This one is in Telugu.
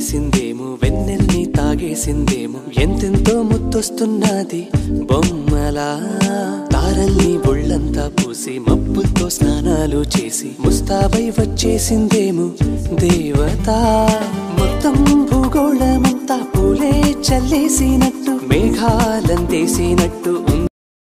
చేసిందేమో వెన్నెల్ని తాగేసిందేమో ఎంతెంతో ముద్దొస్తున్నది బొమ్మలా తారల్ని ఒళ్ళంతా పూసి మబ్బులతో స్నానాలు చేసి ముస్తాబై వచ్చేసిందేమో దేవత మొత్తం భూగోళమంతా పూలే చల్లేసినట్టు మేఘాలందేసినట్టు